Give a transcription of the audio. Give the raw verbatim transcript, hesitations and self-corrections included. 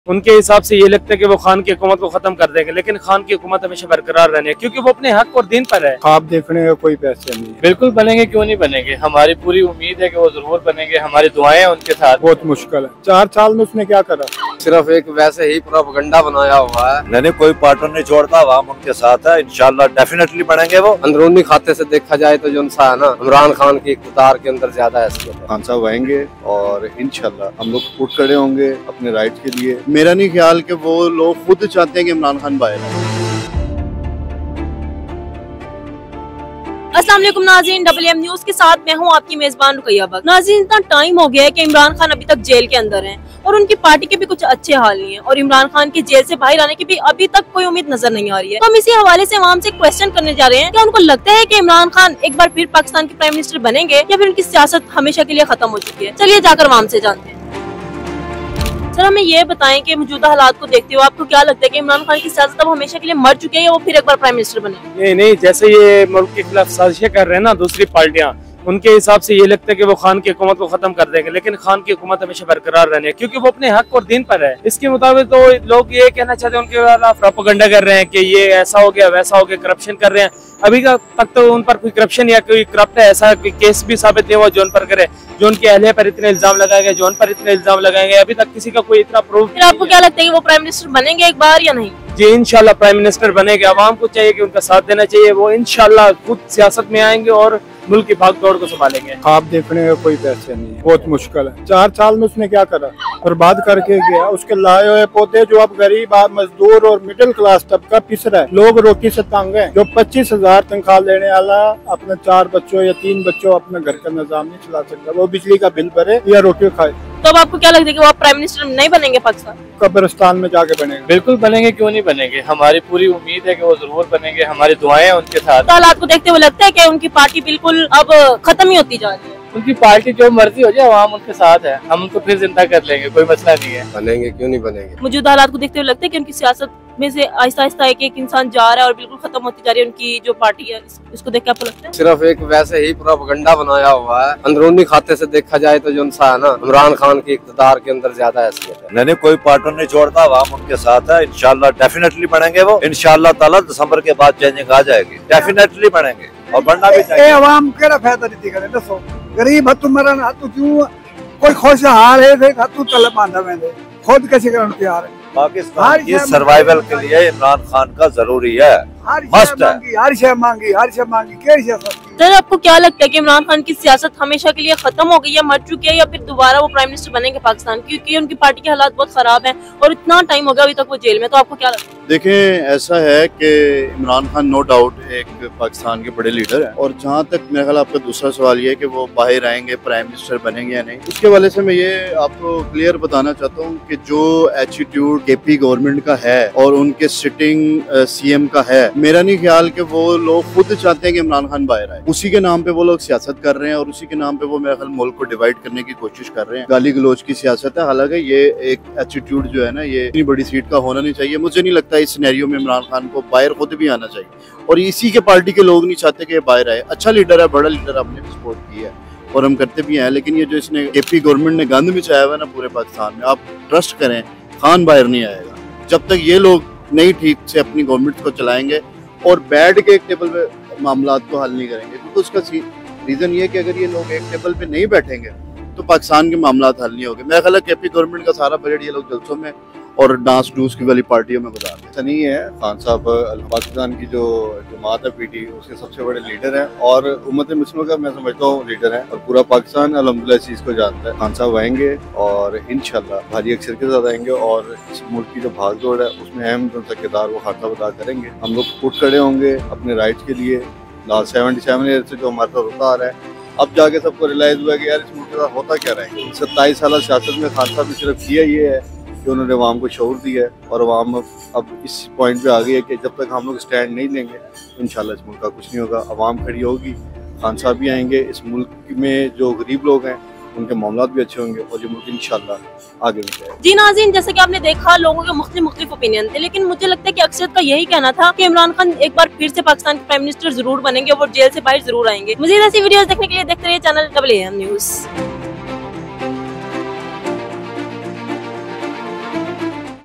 उनके हिसाब से ये लगता है कि वो खान की हुकूमत को खत्म कर देंगे, लेकिन खान की हुकूमत हमेशा बरकरार रहनी है क्योंकि वो अपने हक और दिन पर है। ख्वाब देखने का कोई पैसे नहीं है। बिल्कुल बनेंगे, क्यों नहीं बनेंगे। हमारी पूरी उम्मीद है कि वो जरूर बनेंगे, हमारी दुआएं हैं उनके साथ। बहुत मुश्किल है, चार साल में उसने क्या करा? सिर्फ एक वैसे ही प्रोपेगेंडा बनाया हुआ है। नहीं, कोई पार्टनर नहीं छोड़ता, आवाम उनके साथ है, इंशाल्लाह डेफिनेटली बढ़ेंगे वो। अंदरूनी खाते से देखा जाए तो जो है ना, इमरान खान की इख्तियार के अंदर ज्यादा हैसियत है। खान साहब आएंगे और इंशाल्लाह हम लोग उठ खड़े होंगे अपने राइट के लिए। मेरा नहीं ख्याल कि वो लोग खुद चाहते हैं कि इमरान खान बाहर आए। अस्सलाम वालेकुम नाज़रीन, डबल एम न्यूज के साथ मैं हूं आपकी मेजबान रुकैया बख्श। नाज़रीन, इतना टाइम हो गया है कि इमरान खान अभी तक जेल के अंदर हैं और उनकी पार्टी के भी कुछ अच्छे हाल नहीं है और इमरान खान के जेल से बाहर आने की भी अभी तक कोई उम्मीद नजर नहीं आ रही है। तो हम इसी हवाले से आवाम से क्वेश्चन करने जा रहे हैं, क्या उनको लगता है कि इमरान खान एक बार फिर पाकिस्तान के प्राइम मिनिस्टर बनेंगे या फिर उनकी सियासत हमेशा के लिए खत्म हो चुकी है। चलिए जाकर आवाम से जानते हैं। सर, हमें ये बताएं कि मौजूदा हालात को देखते हुए आपको क्या लगता है कि इमरान खान की सियासत अब हमेशा के लिए मर चुकी है या वो फिर एक बार प्राइम मिनिस्टर बने? नहीं नहीं, जैसे ये मुल्क के खिलाफ साजिशें कर रहे हैं ना दूसरी पार्टियां, उनके हिसाब से ये लगता है कि वो खान की हुकूमत को खत्म कर देंगे, लेकिन खान की हुकूमत हमेशा बरकरार रहनी है क्योंकि वो अपने हक और दिन पर है। इसके मुताबिक तो लोग ये कहना चाहते हैं, उनके खिलाफ प्रोपेगेंडा कर रहे हैं कि ये ऐसा हो गया वैसा हो गया, करप्शन कर रहे हैं। अभी तक तो उन पर कोई करप्शन या कोई करप्ट है ऐसा कोई केस भी साबित नहीं हुआ जो उन पर करे, जो उनके अहलिया पर इतने इल्जाम लगाए गए, जो उन पर इतने इल्जाम लगाए गए, अभी तक किसी का कोई इतना प्रूफ। फिर आपको क्या लगता है कि वो प्राइम मिनिस्टर बनेंगे एक बार या नहीं? जी इंशाल्लाह प्राइम मिनिस्टर बनेंगे। आवाम को चाहिए कि उनका साथ देना चाहिए, वो इंशाल्लाह खुद सियासत में आएंगे और मुल्क की भाग दौड़ को संभालेंगे। ख्वाब देखने का कोई पैसे नहीं है, बहुत मुश्किल है। चार साल में उसने क्या करा? बर्बाद करके गया। उसके लाए हुए पौधे जो अब गरीब मजदूर और मिडिल क्लास तबका पिस रहा है, लोग रोटी से तंग है। जो पच्चीस हजार तनख्वाह लेने वाला अपने चार बच्चों या तीन बच्चों अपने घर का निजाम नहीं चला सकता, वो बिजली का बिल भरे या रोटी खाए। तो अब आपको क्या लगता है कि वो आप प्राइम मिनिस्टर नहीं बनेंगे पाकिस्तान? कब्रिस्तान में जाके बनेंगे। बिल्कुल बनेंगे, क्यों नहीं बनेंगे। हमारी पूरी उम्मीद है कि वो जरूर बनेंगे, हमारी दुआएं हैं उनके साथ। तो हालात को देखते हुए लगता है कि उनकी पार्टी बिल्कुल अब खत्म ही होती जा रही है। उनकी पार्टी जो मर्जी हो जाए, आवाम उनके साथ है, हम उनको फिर जिंदा कर लेंगे, कोई मसला नहीं है। बनेंगे, क्यों नहीं बनेंगे। मौजूदा हालात को देखते हुए लगता है कि उनकी सियासत में से आहिस्ता आहिस्ता एक एक इंसान जा रहा है और बिल्कुल खत्म होती जा रही है उनकी जो पार्टी है। इस, इसको देख के आपको लगता है? सिर्फ एक वैसे ही प्रोपेगेंडा बनाया हुआ है। अंदरूनी खाते से देखा जाए तो जो है ना, इमरान खान की इख्तियार के अंदर ज्यादा हैसियत है। नहीं, कोई पार्टनर नहीं छोड़ता, आवाम उनके साथ है, इंशाल्लाह डेफिनेटली बढ़ेंगे वो। इंशाल्लाह ताला दिसंबर के बाद चेंजिंग आ जाएगी, डेफिनेटली बढ़ेंगे और बढ़ना भी चाहिए। आवाम केड़ा फायदा नहीं करे, दसो गरीब हथु मरन हथु क्यों कोई खुशहाल है देख हथु तलब आंदा वेंदे, खुद कैसे करन तैयार है। पाकिस्तान की सर्वाइवल के लिए इमरान खान का जरूरी है, मस्ट है। हर शय मांगी हर शय मांगी केड़ी शय सस्ती। सर, आपको क्या लगता है कि इमरान खान की सियासत हमेशा के लिए खत्म हो गई है, मर चुकी है, या फिर दोबारा वो प्राइम मिनिस्टर बनेंगे पाकिस्तान? क्योंकि उनकी पार्टी के हालात बहुत खराब हैं और इतना टाइम हो गया अभी तक वो जेल में। तो आपको क्या लगता है? देखें, ऐसा है कि इमरान खान नो डाउट एक पाकिस्तान के बड़े लीडर हैं और जहाँ तक मेरा ख्याल आपका दूसरा सवाल ये है कि वो बाहर आएंगे, प्राइम मिनिस्टर बनेंगे या नहीं, उसके वाले से मैं ये आपको क्लियर बताना चाहता हूँ कि जो एटीट्यूड केपी गवर्नमेंट का है और उनके सिटिंग सीएम का है, मेरा नहीं ख्याल कि वो लोग खुद चाहते हैं कि इमरान खान बाहर आए। उसी के नाम पे वो लोग सियासत कर रहे हैं और उसी के नाम पे वो मेरा ख्याल मुल्क को डिवाइड करने की कोशिश कर रहे हैं। गाली गलोच की सियासत है। हालांकि ये एक एटीट्यूड जो है ना, ये इतनी बड़ी सीट का होना नहीं चाहिए। मुझे नहीं लगता इस सिनेरियो में इमरान खान को बाहर खुद भी आना चाहिए और इसी के पार्टी के लोग नहीं चाहते कि बाहर आए। अच्छा लीडर है, बड़ा लीडर, हमने भी सपोर्ट की है और हम करते भी हैं, लेकिन ये जो इसने केपी गवर्नमेंट ने गंद मचाया हुआ है ना पूरे पाकिस्तान में, आप ट्रस्ट करें खान बाहर नहीं आएगा जब तक ये लोग नहीं ठीक से अपनी गवर्नमेंट को चलाएंगे और बैठ के एक टेबल पे मामला को हल नहीं करेंगे। क्योंकि तो उसका रीजन ये है कि अगर ये लोग एक टेबल पे नहीं बैठेंगे तो पाकिस्तान के मामला हल नहीं होंगे। मेरा ख्याल है केपी गवर्नमेंट का सारा बजट ये लोग जलसों में और डांस डूस की वाली पार्टियों में गुजार ऐसा नहीं है। खान साहब पाकिस्तान की जो जमात है पीटी, उसके सबसे बड़े लीडर हैं और उम्मत मुस्लिम का मैं समझता हूँ लीडर है और पूरा पाकिस्तान अल्हम्दुलिल्लाह इस चीज़ को जानता है। खान साहब आएंगे और इंशाल्लाह भारी अक्सर के साथ आएंगे और इस मुल्क की जो भाग दौड़ है उसमें अहम सा किरदार वो खान साहब अदा करेंगे। हम लोग उठ खड़े होंगे अपने राइट के लिए। लास्ट सेवेंटी सेवन ईयर से जो हमारे साथ होता आ रहा है, अब जाके सबको रियलाइज हुआ कि यार इस मुल्क के साथ होता क्या रहा है। सत्ताईस साल सियासत में खान साहब ने सिर्फ किया ये है कि उन्होंने अवाम को शऊर दिया है और अवाम अब इस पॉइंट पे आ गई है कि जब तक हम लोग स्टैंड नहीं लेंगे तो इंशाल्लाह इस मुल्क का कुछ नहीं होगा। अवाम खड़ी होगी, खान साहब भी आएंगे, इस मुल्क में जो गरीब लोग हैं उनके मामला भी अच्छे होंगे और ये मुल्क इंशाल्लाह आगे भी जाएगा। जी नाज़रीन, जैसे कि आपने देखा लोगों के मुख्तलिफ मुख्तलिफ ओपिनियन थे, लेकिन मुझे लगता है कि अक्सर का यही कहना था कि इमरान खान एक बार फिर से पाकिस्तान के प्राइम मिनिस्टर जरूर बनेंगे और जेल से बाहर जरूर आएंगे। मुझे ऐसी वीडियोस देखने के लिए देखते रहिए चैनल डबल एम न्यूज।